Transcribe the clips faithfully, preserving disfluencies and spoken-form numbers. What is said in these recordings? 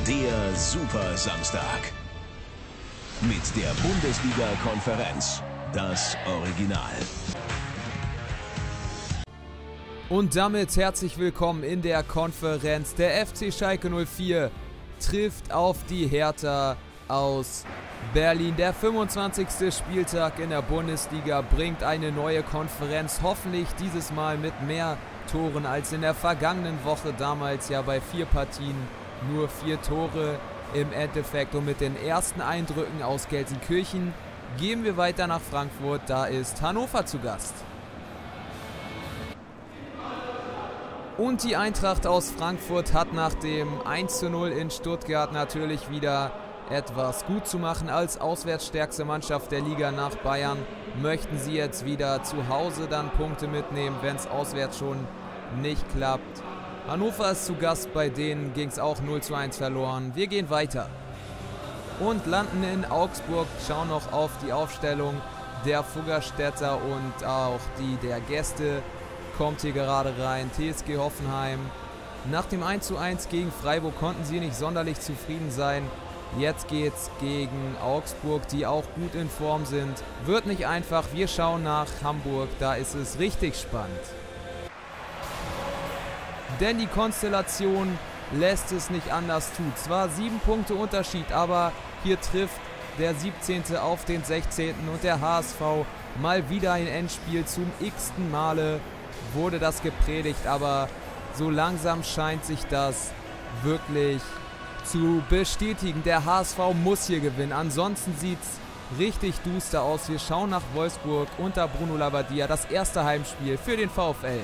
Der Super Samstag. Mit der Bundesliga-Konferenz. Das Original. Und damit herzlich willkommen in der Konferenz. Der F C Schalke null vier trifft auf die Hertha aus Berlin. Der fünfundzwanzigste Spieltag in der Bundesliga bringt eine neue Konferenz. Hoffentlich dieses Mal mit mehr Toren als in der vergangenen Woche. Damals ja bei vier Partien nur vier Tore im Endeffekt. Und mit den ersten Eindrücken aus Gelsenkirchen gehen wir weiter nach Frankfurt. Da ist Hannover zu Gast. Und die Eintracht aus Frankfurt hat nach dem eins zu null in Stuttgart natürlich wieder etwas gut zu machen. Als auswärtsstärkste Mannschaft der Liga nach Bayern möchten sie jetzt wieder zu Hause dann Punkte mitnehmen, wenn es auswärts schon nicht klappt. Hannover ist zu Gast, bei denen ging es auch null zu eins verloren. Wir gehen weiter und landen in Augsburg, schauen noch auf die Aufstellung der Fuggerstädter und auch die der Gäste. Kommt hier gerade rein, T S G Hoffenheim. Nach dem eins zu eins gegen Freiburg konnten sie nicht sonderlich zufrieden sein. Jetzt geht's gegen Augsburg, die auch gut in Form sind. Wird nicht einfach, wir schauen nach Hamburg, da ist es richtig spannend. Denn die Konstellation lässt es nicht anders tun. Zwar sieben Punkte Unterschied, aber hier trifft der siebzehnte auf den sechzehnten und der H S V mal wieder ein Endspiel. Zum x-ten Male wurde das gepredigt, aber so langsam scheint sich das wirklich zu bestätigen. Der H S V muss hier gewinnen, ansonsten sieht es richtig duster aus. Wir schauen nach Wolfsburg unter Bruno Labbadia, das erste Heimspiel für den VfL.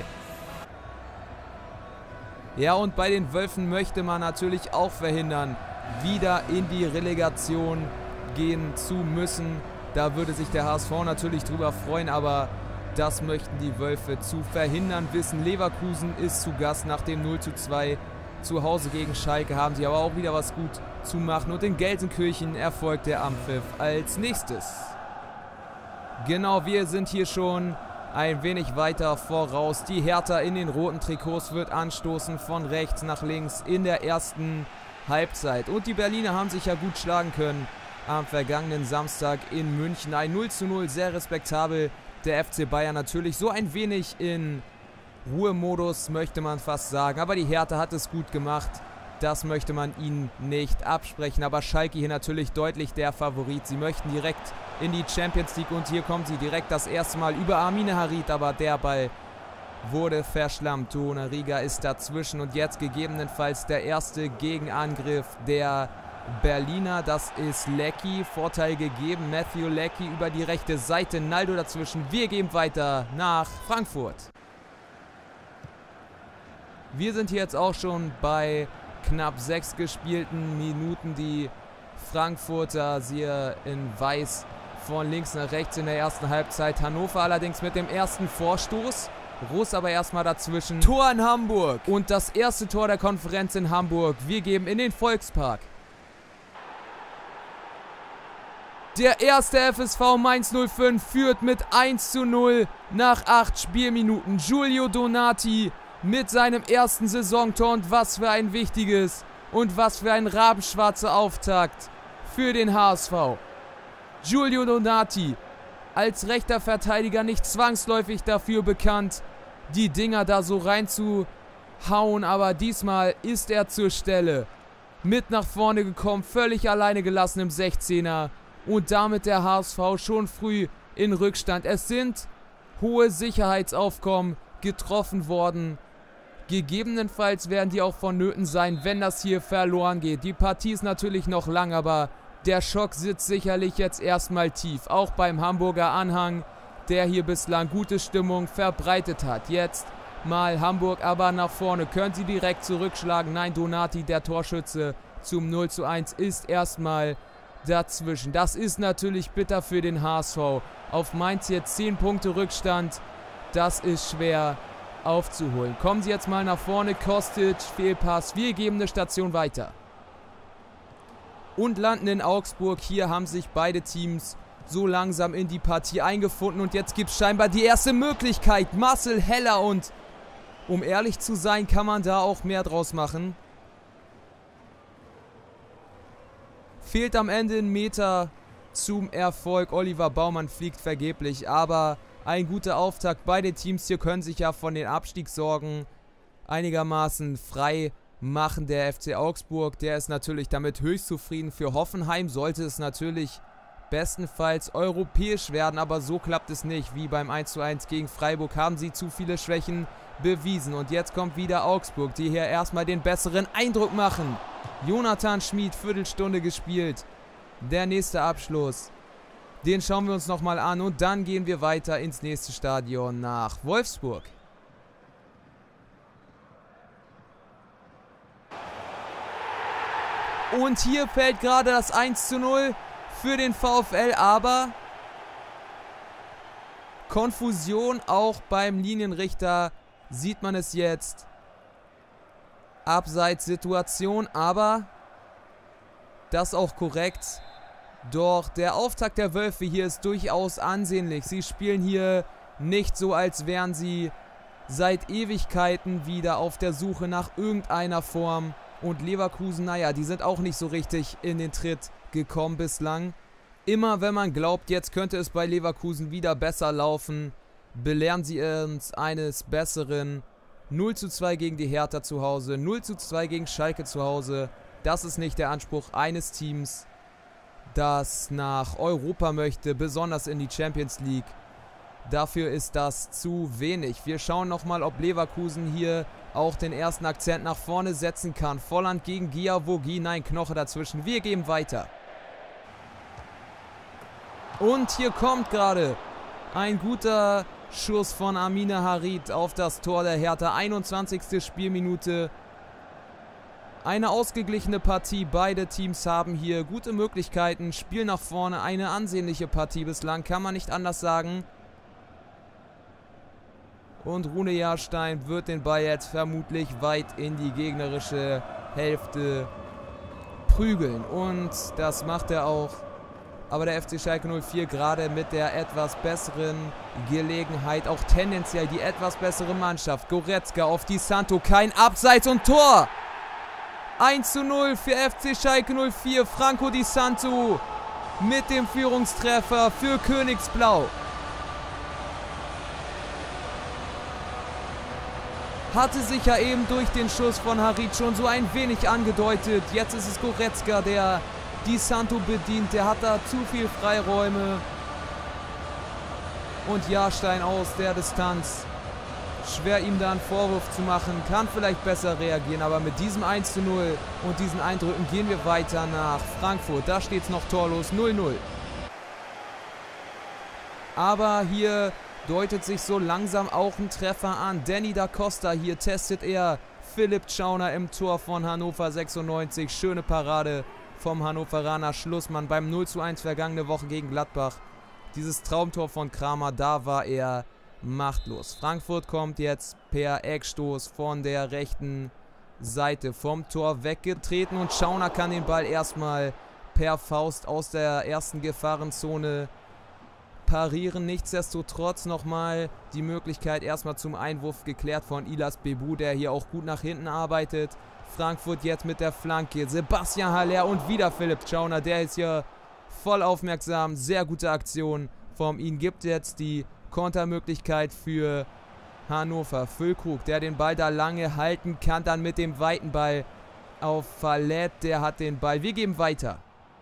Ja, und bei den Wölfen möchte man natürlich auch verhindern, wieder in die Relegation gehen zu müssen. Da würde sich der H S V natürlich drüber freuen, aber das möchten die Wölfe zu verhindern wissen. Leverkusen ist zu Gast nach dem null zu zwei. Zu Hause gegen Schalke haben sie aber auch wieder was gut zu machen. Und in Gelsenkirchen erfolgt der Ampfiff als nächstes. Genau, wir sind hier schon ein wenig weiter voraus. Die Hertha in den roten Trikots wird anstoßen von rechts nach links in der ersten Halbzeit. Und die Berliner haben sich ja gut schlagen können am vergangenen Samstag in München. Ein null zu null, sehr respektabel. Der F C Bayern natürlich so ein wenig in Ruhemodus, möchte man fast sagen. Aber die Hertha hat es gut gemacht. Das möchte man ihnen nicht absprechen. Aber Schalke hier natürlich deutlich der Favorit. Sie möchten direkt in die Champions League und hier kommen sie direkt das erste Mal über Amine Harit. Aber der Ball wurde verschlammt. Torunariga ist dazwischen und jetzt gegebenenfalls der erste Gegenangriff der Berliner. Das ist Leckie. Vorteil gegeben. Matthew Leckie über die rechte Seite. Naldo dazwischen. Wir gehen weiter nach Frankfurt. Wir sind hier jetzt auch schon bei knapp sechs gespielten Minuten. Die Frankfurter hier in Weiß von links nach rechts in der ersten Halbzeit. Hannover allerdings mit dem ersten Vorstoß. Russ aber erstmal dazwischen. Tor in Hamburg. Und das erste Tor der Konferenz in Hamburg. Wir geben in den Volkspark. Der erste F S V Mainz null fünf führt mit eins zu null nach acht Spielminuten. Giulio Donati mit seinem ersten Saisontor und was für ein wichtiges und was für ein rabenschwarzer Auftakt für den H S V. Giulio Donati als rechter Verteidiger nicht zwangsläufig dafür bekannt, die Dinger da so reinzuhauen, aber diesmal ist er zur Stelle. Mit nach vorne gekommen, völlig alleine gelassen im sechzehner und damit der H S V schon früh in Rückstand. Es sind hohe Sicherheitsaufkommen getroffen worden. Gegebenenfalls werden die auch vonnöten sein, wenn das hier verloren geht. Die Partie ist natürlich noch lang, aber der Schock sitzt sicherlich jetzt erstmal tief. Auch beim Hamburger Anhang, der hier bislang gute Stimmung verbreitet hat. Jetzt mal Hamburg aber nach vorne. Können sie direkt zurückschlagen? Nein, Donati, der Torschütze zum null zu eins, ist erstmal dazwischen. Das ist natürlich bitter für den H S V. Auf Mainz jetzt zehn Punkte Rückstand. Das ist schwer aufzuholen. Kommen sie jetzt mal nach vorne. Kostic, Fehlpass. Wir geben eine Station weiter. Und landen in Augsburg. Hier haben sich beide Teams so langsam in die Partie eingefunden. Und jetzt gibt es scheinbar die erste Möglichkeit. Marcel Heller. Und um ehrlich zu sein, kann man da auch mehr draus machen. Fehlt am Ende ein Meter zum Erfolg. Oliver Baumann fliegt vergeblich, aber ein guter Auftakt. Beide Teams hier können sich ja von den Abstiegssorgen einigermaßen frei machen. Der F C Augsburg, der ist natürlich damit höchst zufrieden. Für Hoffenheim sollte es natürlich bestenfalls europäisch werden, aber so klappt es nicht. Wie beim eins zu eins gegen Freiburg haben sie zu viele Schwächen bewiesen. Und jetzt kommt wieder Augsburg, die hier erstmal den besseren Eindruck machen. Jonathan Schmid, Viertelstunde gespielt. Der nächste Abschluss. Den schauen wir uns nochmal an und dann gehen wir weiter ins nächste Stadion nach Wolfsburg. Und hier fällt gerade das eins zu null für den VfL, aber Konfusion auch beim Linienrichter, sieht man es jetzt. Abseitssituation, aber das auch korrekt. Doch der Auftakt der Wölfe hier ist durchaus ansehnlich. Sie spielen hier nicht so, als wären sie seit Ewigkeiten wieder auf der Suche nach irgendeiner Form. Und Leverkusen, naja, die sind auch nicht so richtig in den Tritt gekommen bislang. Immer wenn man glaubt, jetzt könnte es bei Leverkusen wieder besser laufen, belehren sie uns eines Besseren. null zu zwei gegen die Hertha zu Hause, null zu zwei gegen Schalke zu Hause. Das ist nicht der Anspruch eines Teams, das nach Europa möchte, besonders in die Champions League. Dafür ist das zu wenig. Wir schauen nochmal, ob Leverkusen hier auch den ersten Akzent nach vorne setzen kann. Volland gegen Giavogi, nein, Knoche dazwischen. Wir gehen weiter. Und hier kommt gerade ein guter Schuss von Amine Harit auf das Tor der Hertha. einundzwanzigste Spielminute. Eine ausgeglichene Partie. Beide Teams haben hier gute Möglichkeiten. Spiel nach vorne. Eine ansehnliche Partie bislang. Kann man nicht anders sagen. Und Rune Jahrstein wird den Ball jetzt vermutlich weit in die gegnerische Hälfte prügeln. Und das macht er auch. Aber der F C Schalke null vier gerade mit der etwas besseren Gelegenheit. Auch tendenziell die etwas bessere Mannschaft. Goretzka auf Di Santo. Kein Abseits und Tor. eins zu null für F C Schalke null vier. Franco Di Santo mit dem Führungstreffer für Königsblau. Hatte sich ja eben durch den Schuss von Harit schon so ein wenig angedeutet. Jetzt ist es Goretzka, der Di Santo bedient. Der hat da zu viel Freiräume. Und Jahrstein aus der Distanz. Schwer ihm da einen Vorwurf zu machen. Kann vielleicht besser reagieren. Aber mit diesem eins zu null und diesen Eindrücken gehen wir weiter nach Frankfurt. Da steht es noch torlos. null null. Aber hier deutet sich so langsam auch ein Treffer an. Danny da Costa, hier testet er Philipp Tschauner im Tor von Hannover sechsundneunzig. Schöne Parade vom Hannoveraner Schlussmann beim null zu eins vergangene Woche gegen Gladbach. Dieses Traumtor von Kramer, da war er machtlos. Frankfurt kommt jetzt per Eckstoß von der rechten Seite vom Tor weggetreten und Tschauner kann den Ball erstmal per Faust aus der ersten Gefahrenzone parieren. Nichtsdestotrotz nochmal die Möglichkeit erstmal zum Einwurf geklärt von Ilas Bebu, der hier auch gut nach hinten arbeitet. Frankfurt jetzt mit der Flanke. Sebastian Haller und wieder Philipp Tschauner, der ist hier voll aufmerksam. Sehr gute Aktion von ihm. Gibt jetzt die Kontermöglichkeit für Hannover. Füllkrug, der den Ball da lange halten kann, dann mit dem weiten Ball auf Verlet. Der hat den Ball. Wir geben weiter.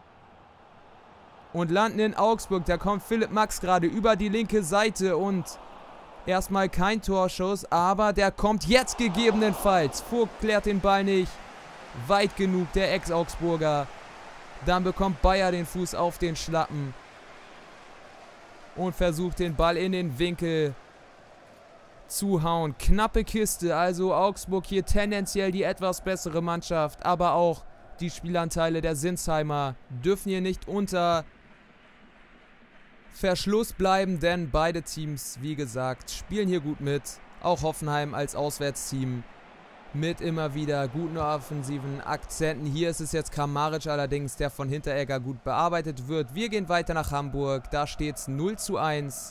Und landen in Augsburg. Da kommt Philipp Max gerade über die linke Seite und erstmal kein Torschuss, aber der kommt jetzt gegebenenfalls. Vogt klärt den Ball nicht weit genug, der Ex-Augsburger. Dann bekommt Bayer den Fuß auf den Schlappen und versucht den Ball in den Winkel zu hauen. Knappe Kiste, also Augsburg hier tendenziell die etwas bessere Mannschaft, aber auch die Spielanteile der Sinsheimer dürfen hier nicht unter Verschluss bleiben, denn beide Teams, wie gesagt, spielen hier gut mit. Auch Hoffenheim als Auswärtsteam mit immer wieder guten offensiven Akzenten. Hier ist es jetzt Kramaric allerdings, der von Hinteregger gut bearbeitet wird. Wir gehen weiter nach Hamburg. Da steht es null zu eins.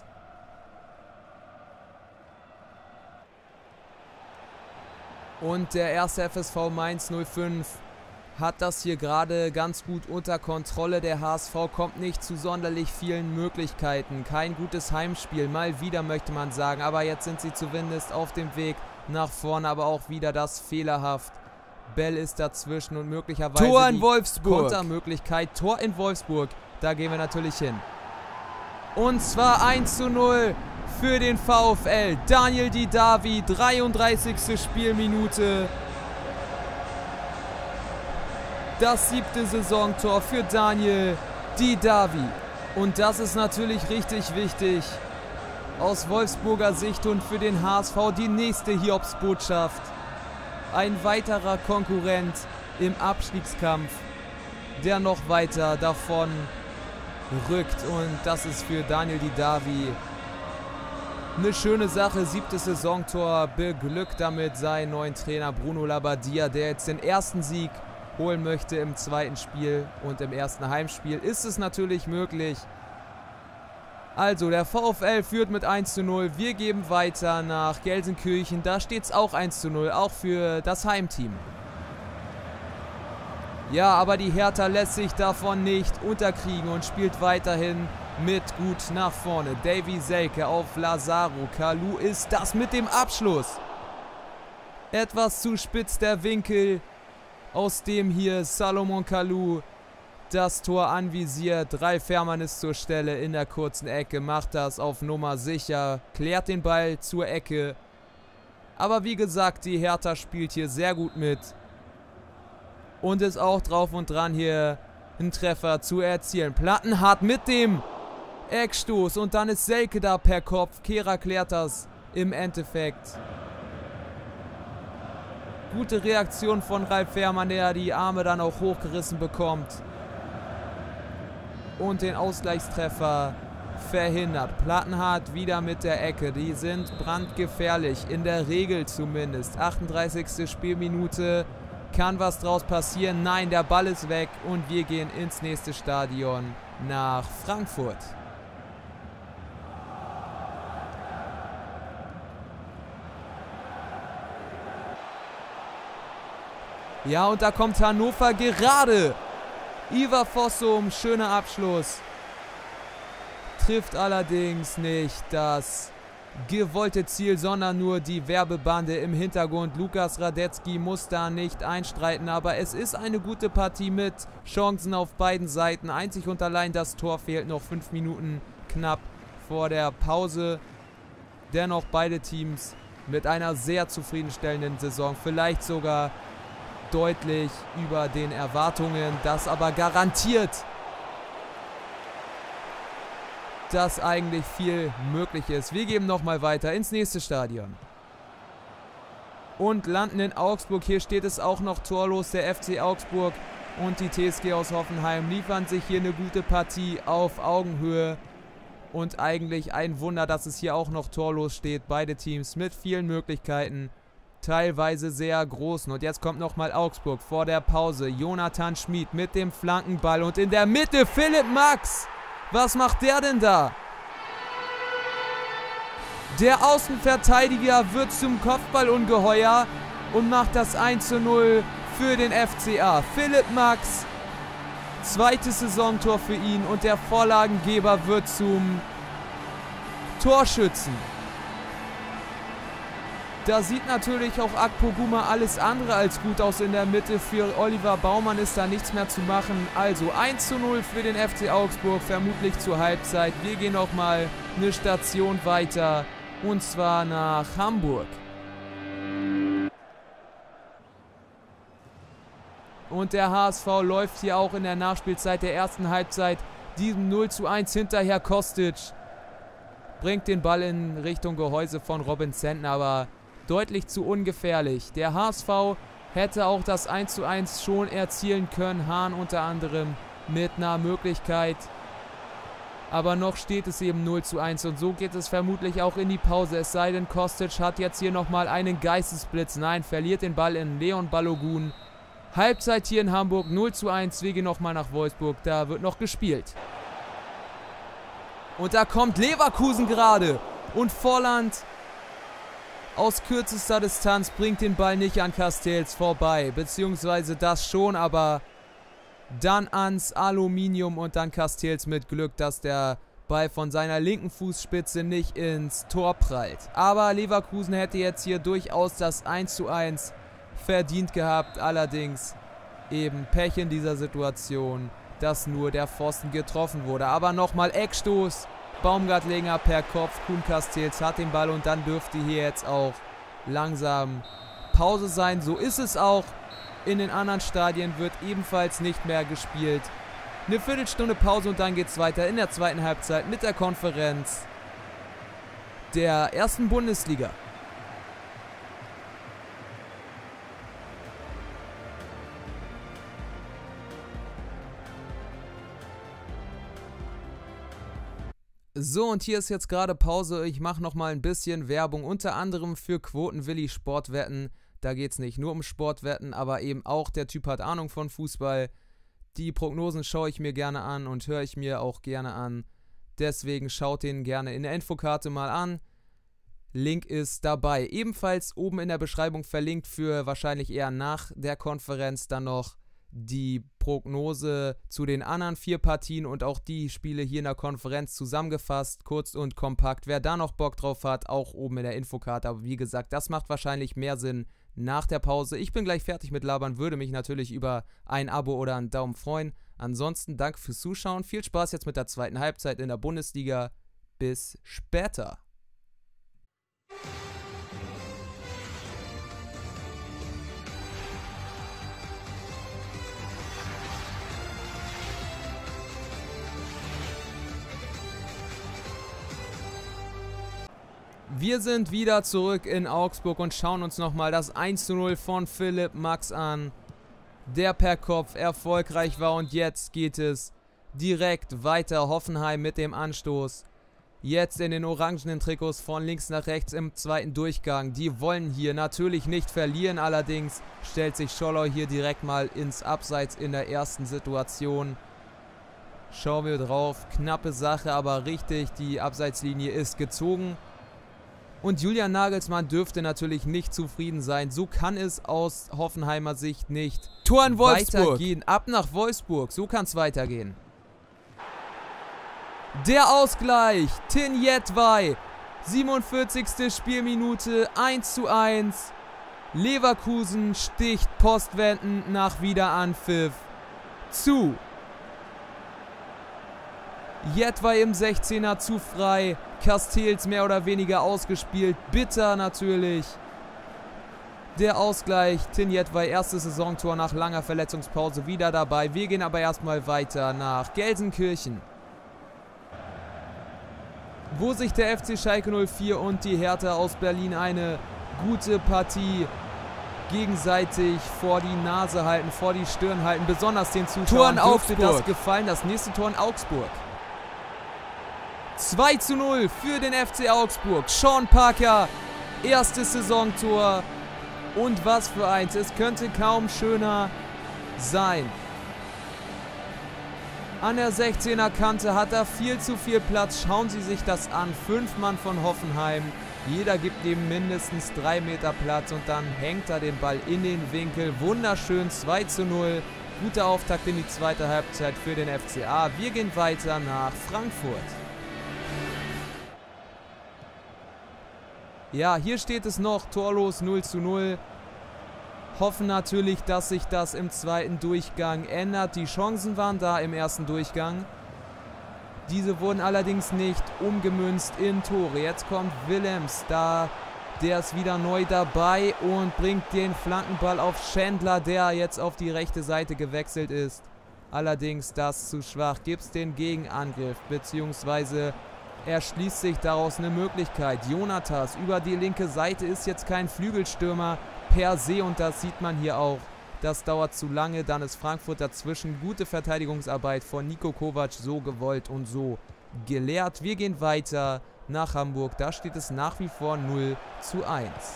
Und der erste F S V Mainz null fünf hat das hier gerade ganz gut unter Kontrolle. Der H S V kommt nicht zu sonderlich vielen Möglichkeiten. Kein gutes Heimspiel, mal wieder möchte man sagen. Aber jetzt sind sie zumindest auf dem Weg nach vorne, aber auch wieder das fehlerhaft. Bell ist dazwischen und möglicherweise Tor in die Wolfsburg. Kontermöglichkeit. Tor in Wolfsburg, da gehen wir natürlich hin. Und zwar eins zu null für den VfL. Daniel Didavi, dreiunddreißigste Spielminute. Das siebte Saisontor für Daniel Didavi. Und das ist natürlich richtig wichtig. Aus Wolfsburger Sicht und für den H S V die nächste Hiobsbotschaft. Ein weiterer Konkurrent im Abstiegskampf, der noch weiter davon rückt. Und das ist für Daniel Didavi eine schöne Sache. Siebtes Saisontor, beglückt damit seinen neuen Trainer Bruno Labbadia, der jetzt den ersten Sieg holen möchte im zweiten Spiel. Und im ersten Heimspiel ist es natürlich möglich. Also, der VfL führt mit eins zu null. Wir geben weiter nach Gelsenkirchen. Da steht es auch eins zu null, auch für das Heimteam. Ja, aber die Hertha lässt sich davon nicht unterkriegen und spielt weiterhin mit gut nach vorne. Davy Selke auf Lazaro. Kalou ist das mit dem Abschluss. Etwas zu spitz der Winkel, aus dem hier Salomon Kalou das Tor anvisiert. Ralf Fährmann ist zur Stelle in der kurzen Ecke, macht das auf Nummer sicher, klärt den Ball zur Ecke. Aber wie gesagt, die Hertha spielt hier sehr gut mit und ist auch drauf und dran, hier einen Treffer zu erzielen. Plattenhardt mit dem Eckstoß und dann ist Selke da per Kopf. Kehrer klärt das im Endeffekt. Gute Reaktion von Ralf Fährmann, der die Arme dann auch hochgerissen bekommt und den Ausgleichstreffer verhindert. Plattenhardt wieder mit der Ecke. Die sind brandgefährlich, in der Regel zumindest. achtunddreißigste Spielminute. Kann was draus passieren? Nein, der Ball ist weg und wir gehen ins nächste Stadion nach Frankfurt. Ja, und da kommt Hannover gerade. Ivar Fossum, schöner Abschluss. Trifft allerdings nicht das gewollte Ziel, sondern nur die Werbebande im Hintergrund. Lukas Radetzky muss da nicht einstreiten, aber es ist eine gute Partie mit Chancen auf beiden Seiten. Einzig und allein das Tor fehlt, noch fünf Minuten knapp vor der Pause. Dennoch beide Teams mit einer sehr zufriedenstellenden Saison, vielleicht sogar deutlich über den Erwartungen, das aber garantiert, dass eigentlich viel möglich ist. Wir geben nochmal weiter ins nächste Stadion und landen in Augsburg. Hier steht es auch noch torlos. Der F C Augsburg und die T S G aus Hoffenheim liefern sich hier eine gute Partie auf Augenhöhe und eigentlich ein Wunder, dass es hier auch noch torlos steht. Beide Teams mit vielen Möglichkeiten, teilweise sehr großen. Und jetzt kommt nochmal Augsburg vor der Pause. Jonathan Schmid mit dem Flankenball und in der Mitte Philipp Max. Was macht der denn da? Der Außenverteidiger wird zum Kopfballungeheuer und macht das eins zu null für den F C A. Philipp Max, zweites Saisontor für ihn und der Vorlagengeber wird zum Torschützen. Da sieht natürlich auch Akpoguma alles andere als gut aus in der Mitte. Für Oliver Baumann ist da nichts mehr zu machen. Also eins zu null für den F C Augsburg, vermutlich zur Halbzeit. Wir gehen nochmal eine Station weiter und zwar nach Hamburg. Und der H S V läuft hier auch in der Nachspielzeit der ersten Halbzeit diesem null zu eins hinterher. Kostic bringt den Ball in Richtung Gehäuse von Robin Zentner, aber deutlich zu ungefährlich. Der H S V hätte auch das eins zu eins schon erzielen können. Hahn unter anderem mit einer Möglichkeit. Aber noch steht es eben null zu eins und so geht es vermutlich auch in die Pause. Es sei denn, Kostic hat jetzt hier nochmal einen Geistesblitz. Nein, verliert den Ball in Leon Balogun. Halbzeit hier in Hamburg, null zu eins. Wir gehen nochmal nach Wolfsburg, da wird noch gespielt. Und da kommt Leverkusen gerade. Und Volland aus kürzester Distanz, bringt den Ball nicht an Castells vorbei. Beziehungsweise das schon, aber dann ans Aluminium und dann Castells mit Glück, dass der Ball von seiner linken Fußspitze nicht ins Tor prallt. Aber Leverkusen hätte jetzt hier durchaus das eins zu eins verdient gehabt. Allerdings eben Pech in dieser Situation, dass nur der Pfosten getroffen wurde. Aber nochmal Eckstoß. Baumgartlinger per Kopf. Kuhn Castells hat den Ball und dann dürfte hier jetzt auch langsam Pause sein. So ist es auch. In den anderen Stadien wird ebenfalls nicht mehr gespielt. Eine Viertelstunde Pause und dann geht es weiter in der zweiten Halbzeit mit der Konferenz der ersten Bundesliga. So, und hier ist jetzt gerade Pause. Ich mache nochmal ein bisschen Werbung, unter anderem für Quotenwilli Sportwetten. Da geht es nicht nur um Sportwetten, aber eben auch der Typ hat Ahnung von Fußball. Die Prognosen schaue ich mir gerne an und höre ich mir auch gerne an. Deswegen schaut den gerne in der Infokarte mal an. Link ist dabei. Ebenfalls oben in der Beschreibung verlinkt für wahrscheinlich eher nach der Konferenz dann noch die Prognose zu den anderen vier Partien und auch die Spiele hier in der Konferenz zusammengefasst, kurz und kompakt. Wer da noch Bock drauf hat, auch oben in der Infokarte. Aber wie gesagt, das macht wahrscheinlich mehr Sinn nach der Pause. Ich bin gleich fertig mit Labern, würde mich natürlich über ein Abo oder einen Daumen freuen. Ansonsten danke fürs Zuschauen, viel Spaß jetzt mit der zweiten Halbzeit in der Bundesliga. Bis später. Wir sind wieder zurück in Augsburg und schauen uns nochmal das eins zu null von Philipp Max an, der per Kopf erfolgreich war. Und jetzt geht es direkt weiter. Hoffenheim mit dem Anstoß. Jetzt in den orangenen Trikots von links nach rechts im zweiten Durchgang. Die wollen hier natürlich nicht verlieren. Allerdings stellt sich Scholler hier direkt mal ins Abseits in der ersten Situation. Schauen wir drauf. Knappe Sache, aber richtig. Die Abseitslinie ist gezogen. Und Julian Nagelsmann dürfte natürlich nicht zufrieden sein. So kann es aus Hoffenheimer Sicht nicht Tor in Wolfsburg weitergehen. Ab nach Wolfsburg. So kann es weitergehen. Der Ausgleich. Tin Jedwai. siebenundvierzigste Spielminute. eins zu eins. Leverkusen sticht postwendend nach Wiederanpfiff zu. Jedwai im sechzehner zu frei. Castells mehr oder weniger ausgespielt. Bitter natürlich. Der Ausgleich. Tin Jedwai, erstes Saisontor nach langer Verletzungspause, wieder dabei. Wir gehen aber erstmal weiter nach Gelsenkirchen, wo sich der F C Schalke null vier und die Hertha aus Berlin eine gute Partie gegenseitig vor die Nase halten, vor die Stirn halten. Besonders den Zuschauern dürfte das gefallen. Das nächste Tor in Augsburg. zwei zu null für den F C Augsburg. Sean Parker, erstes Saisontor. Und was für eins. Es könnte kaum schöner sein. An der sechzehner Kante hat er viel zu viel Platz. Schauen Sie sich das an. Fünf Mann von Hoffenheim. Jeder gibt ihm mindestens drei Meter Platz. Und dann hängt er den Ball in den Winkel. Wunderschön. zwei zu null. Guter Auftakt in die zweite Halbzeit für den F C A. Wir gehen weiter nach Frankfurt. Ja, hier steht es noch torlos null zu null. Hoffen natürlich, dass sich das im zweiten Durchgang ändert. Die Chancen waren da im ersten Durchgang. Diese wurden allerdings nicht umgemünzt in Tore. Jetzt kommt Willems, da der ist wieder neu dabei und bringt den Flankenball auf Schändler, der jetzt auf die rechte Seite gewechselt ist. Allerdings das zu schwach. Gibt es den Gegenangriff, beziehungsweise erschließt sich daraus eine Möglichkeit. Jonatas über die linke Seite ist jetzt kein Flügelstürmer per se und das sieht man hier auch. Das dauert zu lange, dann ist Frankfurt dazwischen. Gute Verteidigungsarbeit von Niko Kovac, so gewollt und so gelehrt. Wir gehen weiter nach Hamburg, da steht es nach wie vor null zu eins.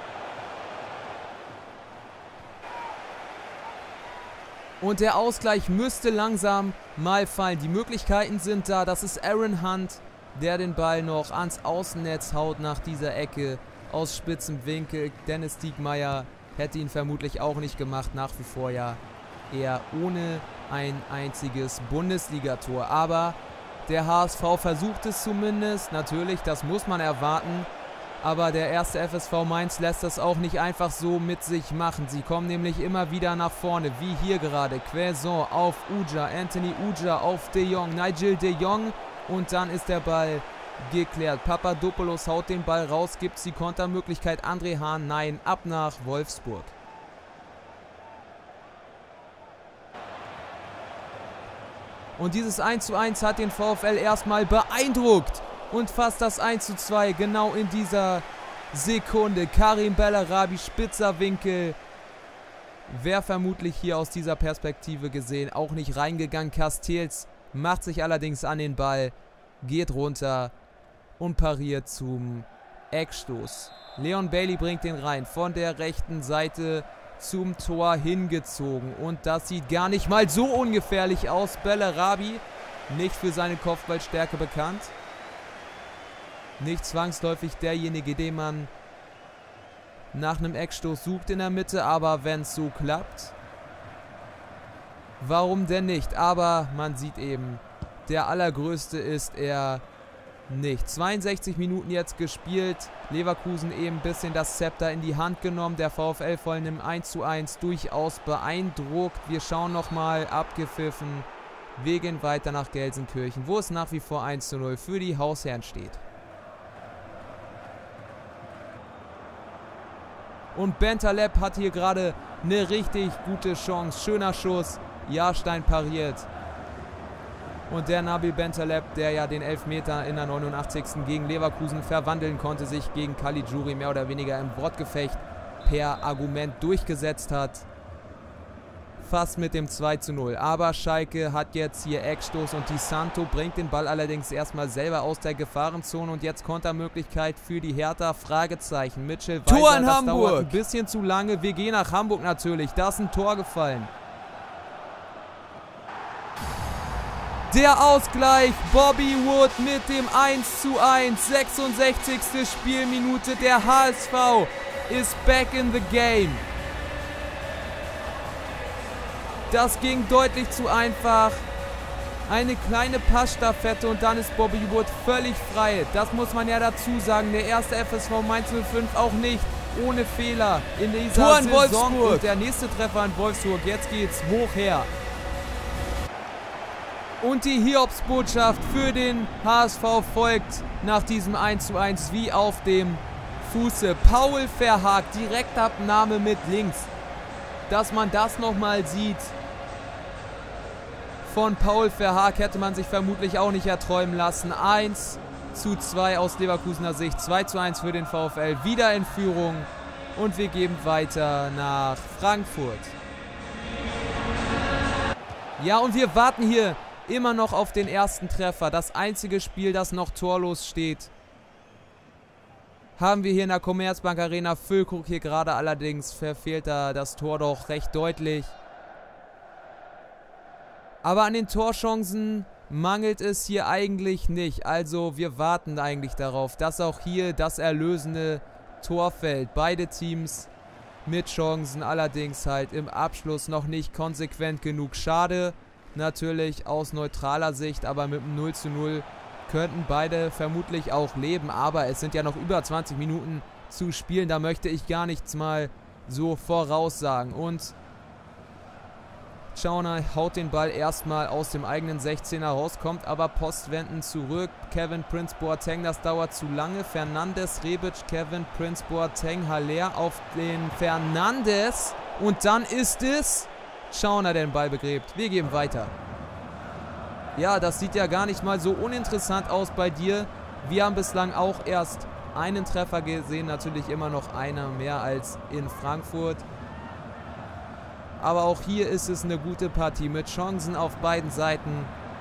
Und der Ausgleich müsste langsam mal fallen. Die Möglichkeiten sind da, das ist Aaron Hunt, der den Ball noch ans Außennetz haut nach dieser Ecke. aus spitzem Winkel. Dennis Diekmeyer hätte ihn vermutlich auch nicht gemacht. Nach wie vor ja eher ohne ein einziges Bundesligator. Aber der H S V versucht es zumindest. Natürlich, das muss man erwarten. Aber der erste F S V Mainz lässt das auch nicht einfach so mit sich machen. Sie kommen nämlich immer wieder nach vorne, wie hier gerade. Quaison auf Uja, Anthony Uja auf De Jong, Nigel De Jong. Und dann ist der Ball geklärt. Papadopoulos haut den Ball raus, gibt es die Kontermöglichkeit. André Hahn, nein, ab nach Wolfsburg. Und dieses eins zu eins hat den VfL erstmal beeindruckt. Und fast das eins zu zwei genau in dieser Sekunde. Karim Bellarabi, spitzer Winkel. Wäre vermutlich hier aus dieser Perspektive gesehen auch nicht reingegangen. Castells macht sich allerdings an den Ball, geht runter und pariert zum Eckstoß. Leon Bailey bringt den rein, von der rechten Seite zum Tor hingezogen. Und das sieht gar nicht mal so ungefährlich aus. Bellarabi, nicht für seine Kopfballstärke bekannt. Nicht zwangsläufig derjenige, den man nach einem Eckstoß sucht in der Mitte, aber wenn es so klappt, warum denn nicht? Aber man sieht eben, der Allergrößte ist er nicht. zweiundsechzig Minuten jetzt gespielt, Leverkusen eben ein bisschen das Zepter in die Hand genommen, der VfL voll in einem eins zu eins durchaus beeindruckt. Wir schauen nochmal, abgepfiffen, wir gehen weiter nach Gelsenkirchen, wo es nach wie vor eins zu null für die Hausherren steht. Und Bentaleb hat hier gerade eine richtig gute Chance. Schöner Schuss. Jahrstein pariert. Und der Nabil Bentaleb, der ja den Elfmeter in der neunundachtzigsten gegen Leverkusen verwandeln konnte, sich gegen Caligiuri mehr oder weniger im Wortgefecht per Argument durchgesetzt hat. Fast mit dem zwei zu null. Aber Schalke hat jetzt hier Eckstoß und Di Santo bringt den Ball allerdings erstmal selber aus der Gefahrenzone. Und jetzt Kontermöglichkeit für die Hertha. Fragezeichen. Mitchell Weiser, Tor in das Hamburg. dauert ein bisschen zu lange. Wir gehen nach Hamburg natürlich. Da ist ein Tor gefallen. Der Ausgleich. Bobby Wood mit dem eins zu eins. sechsundsechzigste Spielminute. Der H S V ist back in the game. Das ging deutlich zu einfach. Eine kleine Passstaffette und dann ist Bobby Wood völlig frei. Das muss man ja dazu sagen. Der erste F S V Mainz null fünf auch nicht ohne Fehler in dieser Tor in Saison. Wolfsburg. Und der nächste Treffer in Wolfsburg. Jetzt geht's hoch her. Und die Hiobsbotschaft für den H S V folgt nach diesem eins zu eins wie auf dem Fuße. Paul Verhaag, Direktabnahme mit links. Dass man das nochmal sieht von Paul Verhaag, hätte man sich vermutlich auch nicht erträumen lassen. eins zu zwei aus Leverkusener Sicht, zwei zu eins für den VfL, wieder in Führung und wir geben weiter nach Frankfurt. Ja, und wir warten hier immer noch auf den ersten Treffer. Das einzige Spiel, das noch torlos steht, haben wir hier in der Commerzbank Arena. Füllkrug hier gerade, allerdings verfehlt da das Tor doch recht deutlich. Aber an den Torchancen mangelt es hier eigentlich nicht. Also wir warten eigentlich darauf, dass auch hier das erlösende Tor fällt. Beide Teams mit Chancen, allerdings halt im Abschluss noch nicht konsequent genug. Schade natürlich aus neutraler Sicht, aber mit dem null zu null könnten beide vermutlich auch leben. Aber es sind ja noch über zwanzig Minuten zu spielen, da möchte ich gar nichts mal so voraussagen. Und Schauner haut den Ball erstmal aus dem eigenen sechzehner raus, kommt aber postwendend zurück. Kevin Prince Boateng, das dauert zu lange. Fernandes, Rebic, Kevin Prince Boateng, Haller auf den Fernandes. Und dann ist es Schauner, der den Ball begräbt. Wir geben weiter. Ja, das sieht ja gar nicht mal so uninteressant aus bei dir. Wir haben bislang auch erst einen Treffer gesehen. Natürlich immer noch einer mehr als in Frankfurt. Aber auch hier ist es eine gute Partie mit Chancen auf beiden Seiten.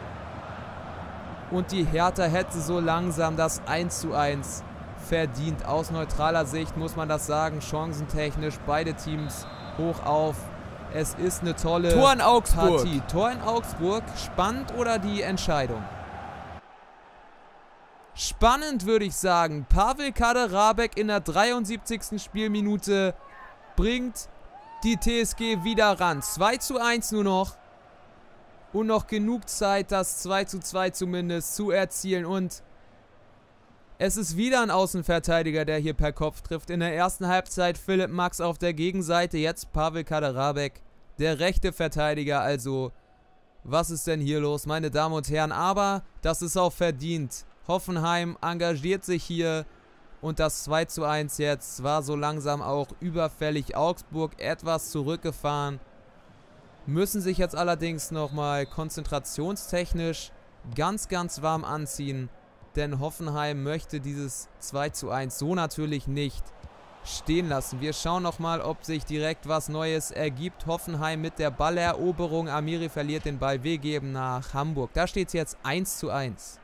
Und die Hertha hätte so langsam das eins zu eins verdient. Aus neutraler Sicht muss man das sagen. Chancentechnisch beide Teams hoch auf. Es ist eine tolle Tor in Augsburg. Partie. Tor in Augsburg. Spannend oder die Entscheidung? Spannend, würde ich sagen. Pavel Kaderabek in der dreiundsiebzigsten Spielminute bringt die T S G wieder ran. zwei zu eins nur noch. Und noch genug Zeit, das zwei zu zwei zumindest zu erzielen. Und es ist wieder ein Außenverteidiger, der hier per Kopf trifft. In der ersten Halbzeit Philipp Max auf der Gegenseite. Jetzt Pavel Kaderabek, der rechte Verteidiger. Also, was ist denn hier los, meine Damen und Herren? Aber das ist auch verdient. Hoffenheim engagiert sich hier. Und das zwei zu eins jetzt war so langsam auch überfällig. Augsburg etwas zurückgefahren. Müssen sich jetzt allerdings nochmal konzentrationstechnisch ganz, ganz warm anziehen. Denn Hoffenheim möchte dieses zwei zu eins so natürlich nicht stehen lassen. Wir schauen nochmal, ob sich direkt was Neues ergibt. Hoffenheim mit der Balleroberung. Amiri verliert den Ball. Wir geben nach Hamburg. Da steht es jetzt eins zu eins.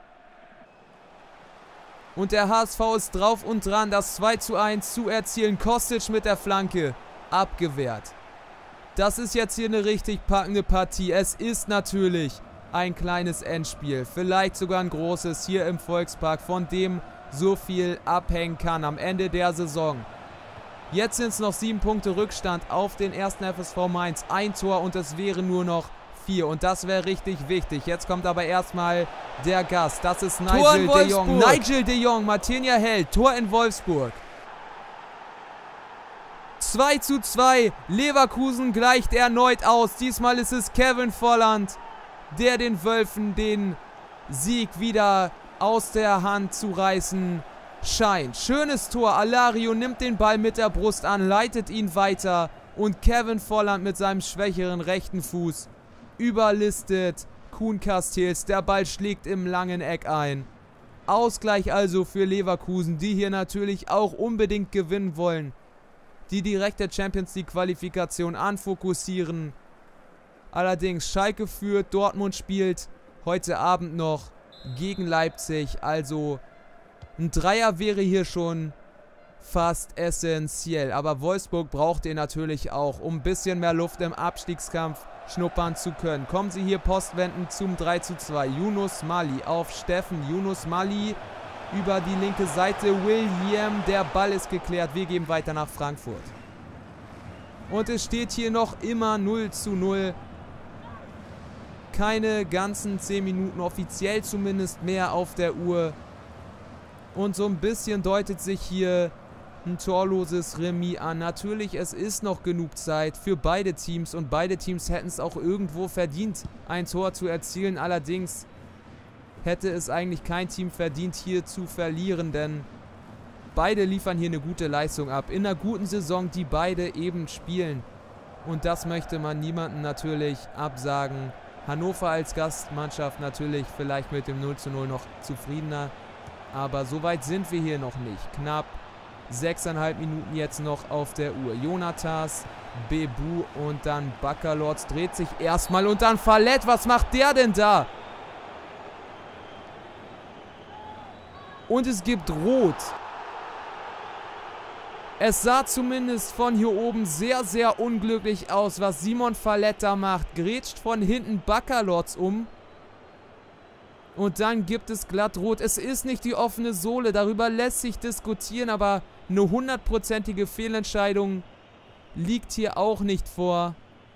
Und der H S V ist drauf und dran, das zwei zu eins zu erzielen. Kostic mit der Flanke. Abgewehrt. Das ist jetzt hier eine richtig packende Partie. Es ist natürlich ein kleines Endspiel. Vielleicht sogar ein großes hier im Volkspark, von dem so viel abhängen kann am Ende der Saison. Jetzt sind es noch sieben Punkte Rückstand auf den ersten F S V Mainz. Ein Tor und es wären nur noch vier. Und das wäre richtig wichtig. Jetzt kommt aber erstmal der Gast. Das ist Nigel de Jong. Nigel de Jong, Martinia Held. Tor in Wolfsburg. zwei zu zwei. Leverkusen gleicht erneut aus. Diesmal ist es Kevin Volland, der den Wölfen den Sieg wieder aus der Hand zu reißen scheint. Schönes Tor. Alario nimmt den Ball mit der Brust an, leitet ihn weiter. Und Kevin Volland mit seinem schwächeren rechten Fuß überlistet Kuhn Castells. Der Ball schlägt im langen Eck ein. Ausgleich also für Leverkusen, die hier natürlich auch unbedingt gewinnen wollen. Die direkte Champions League Qualifikation anfokussieren. Allerdings Schalke führt, Dortmund spielt heute Abend noch gegen Leipzig. Also ein Dreier wäre hier schon fast essentiell. Aber Wolfsburg braucht ihn natürlich auch, um ein bisschen mehr Luft im Abstiegskampf schnuppern zu können. Kommen sie hier postwendend zum drei zu zwei. Yunus Mali auf Steffen. Yunus Mali über die linke Seite. William, der Ball ist geklärt. Wir geben weiter nach Frankfurt. Und es steht hier noch immer null zu null. Keine ganzen zehn Minuten, offiziell zumindest, mehr auf der Uhr. Und so ein bisschen deutet sich hier ein torloses Remis an. Natürlich, es ist noch genug Zeit für beide Teams. Und beide Teams hätten es auch irgendwo verdient, ein Tor zu erzielen. Allerdings hätte es eigentlich kein Team verdient, hier zu verlieren. Denn beide liefern hier eine gute Leistung ab. In einer guten Saison, die beide eben spielen. Und das möchte man niemandem natürlich absagen. Hannover als Gastmannschaft natürlich vielleicht mit dem null zu null noch zufriedener. Aber so weit sind wir hier noch nicht. Knapp sechseinhalb Minuten jetzt noch auf der Uhr. Jonatas, Bebu und dann Baccalords dreht sich erstmal und dann Fallett. Was macht der denn da? Und es gibt Rot. Es sah zumindest von hier oben sehr, sehr unglücklich aus, was Simon Fallett da macht. Grätscht von hinten Baccalords um. Und dann gibt es glatt Rot. Es ist nicht die offene Sohle, darüber lässt sich diskutieren, aber eine hundertprozentige Fehlentscheidung liegt hier auch nicht vor.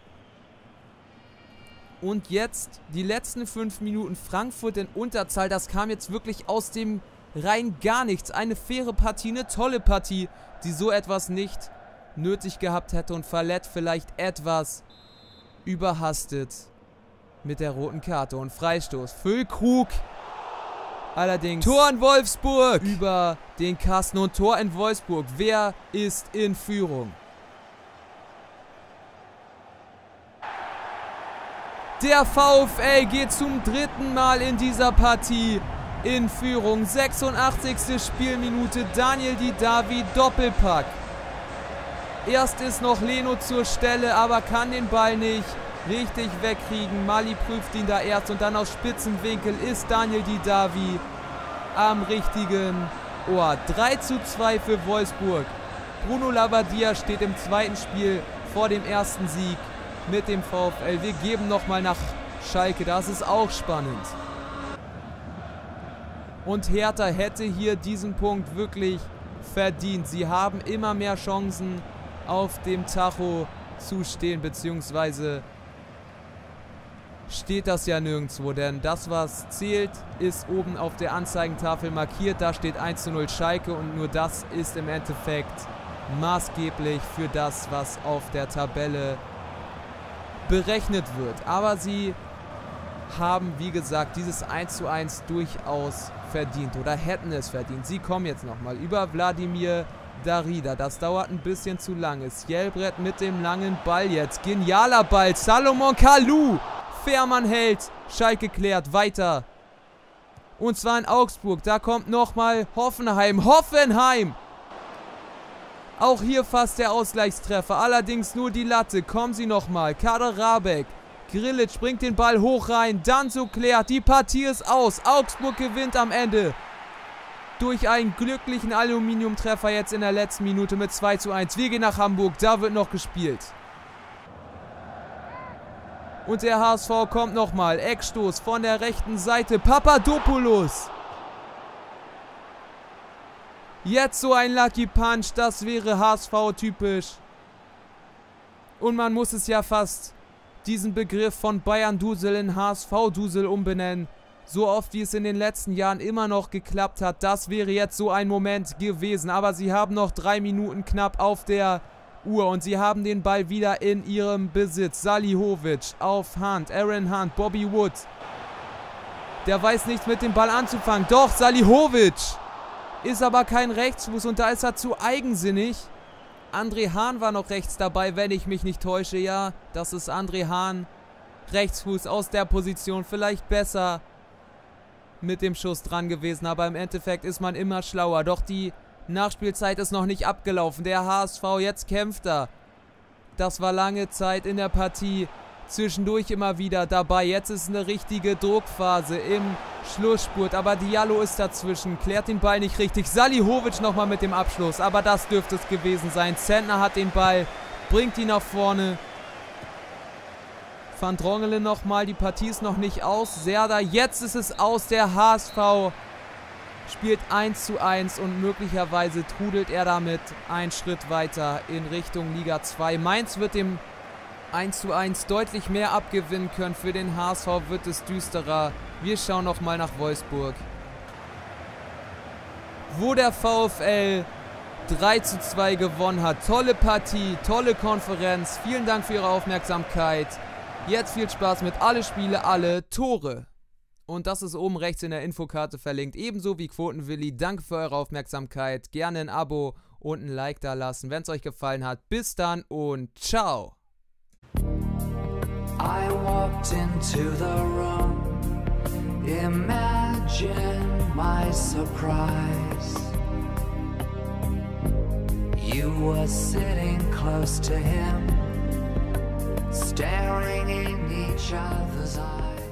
Und jetzt die letzten fünf Minuten Frankfurt in Unterzahl. Das kam jetzt wirklich aus dem rein gar nichts. Eine faire Partie, eine tolle Partie, die so etwas nicht nötig gehabt hätte. Und Fallett vielleicht etwas überhastet mit der roten Karte. Und Freistoß. Füllkrug. Allerdings Tor in Wolfsburg über den Kasten und Tor in Wolfsburg. Wer ist in Führung? Der VfL geht zum dritten Mal in dieser Partie in Führung. sechsundachtzigste Spielminute. Daniel Didavi, Doppelpack. Erst ist noch Leno zur Stelle, aber kann den Ball nicht richtig wegkriegen. Mali prüft ihn da erst und dann aus Spitzenwinkel ist Daniel Didavi am richtigen Ort. drei zu zwei für Wolfsburg. Bruno Labbadia steht im zweiten Spiel vor dem ersten Sieg mit dem VfL. Wir geben nochmal nach Schalke, das ist auch spannend. Und Hertha hätte hier diesen Punkt wirklich verdient. Sie haben immer mehr Chancen auf dem Tacho zu stehen, beziehungsweise steht das ja nirgendwo, denn das, was zählt, ist oben auf der Anzeigentafel markiert. Da steht eins zu null Schalke und nur das ist im Endeffekt maßgeblich für das, was auf der Tabelle berechnet wird. Aber sie haben, wie gesagt, dieses eins zu eins durchaus verdient oder hätten es verdient. Sie kommen jetzt nochmal über Wladimir Darida. Das dauert ein bisschen zu lange. Sjelbred mit dem langen Ball jetzt. Genialer Ball. Salomon Kalou. Fährmann hält. Schalke klärt. Weiter. Und zwar in Augsburg. Da kommt nochmal Hoffenheim. Hoffenheim. Auch hier fast der Ausgleichstreffer. Allerdings nur die Latte. Kommen sie nochmal. Kader Rabeck. Grillitsch bringt den Ball hoch rein. Danso klärt. Die Partie ist aus. Augsburg gewinnt am Ende. Durch einen glücklichen Aluminiumtreffer jetzt in der letzten Minute mit zwei zu eins. Wir gehen nach Hamburg. Da wird noch gespielt. Und der H S V kommt nochmal. Eckstoß von der rechten Seite. Papadopoulos. Jetzt so ein Lucky Punch. Das wäre H S V-typisch. Und man muss es ja fast diesen Begriff von Bayern-Dusel in H S V-Dusel umbenennen. So oft wie es in den letzten Jahren immer noch geklappt hat. Das wäre jetzt so ein Moment gewesen. Aber sie haben noch drei Minuten knapp auf der Uhr. Und sie haben den Ball wieder in ihrem Besitz. Salihovic auf Hunt. Aaron Hunt. Bobby Wood. Der weiß nichts mit dem Ball anzufangen. Doch, Salihovic ist aber kein Rechtsfuß. Und da ist er zu eigensinnig. André Hahn war noch rechts dabei, wenn ich mich nicht täusche. Ja, das ist André Hahn. Rechtsfuß aus der Position. Vielleicht besser mit dem Schuss dran gewesen. Aber im Endeffekt ist man immer schlauer. Doch die Nachspielzeit ist noch nicht abgelaufen. Der H S V, jetzt kämpft er. Das war lange Zeit in der Partie zwischendurch immer wieder dabei. Jetzt ist eine richtige Druckphase im Schlussspurt. Aber Diallo ist dazwischen. Klärt den Ball nicht richtig. Salihovic nochmal mit dem Abschluss. Aber das dürfte es gewesen sein. Zentner hat den Ball. Bringt ihn nach vorne. Van Drongelen nochmal. Die Partie ist noch nicht aus. Serda, jetzt ist es aus. Der H S V spielt eins zu eins und möglicherweise trudelt er damit einen Schritt weiter in Richtung Liga zwei. Mainz wird dem eins zu eins deutlich mehr abgewinnen können. Für den H S V wird es düsterer. Wir schauen nochmal nach Wolfsburg, wo der VfL drei zu zwei gewonnen hat. Tolle Partie, tolle Konferenz. Vielen Dank für Ihre Aufmerksamkeit. Jetzt viel Spaß mit alle Spiele, alle Tore. Und das ist oben rechts in der Infokarte verlinkt. Ebenso wie Quotenwilli. Danke für eure Aufmerksamkeit. Gerne ein Abo und ein Like da lassen, wenn es euch gefallen hat. Bis dann und ciao. I walked into the room. Imagine my surprise. You were sitting close to him, staring in each other's eyes.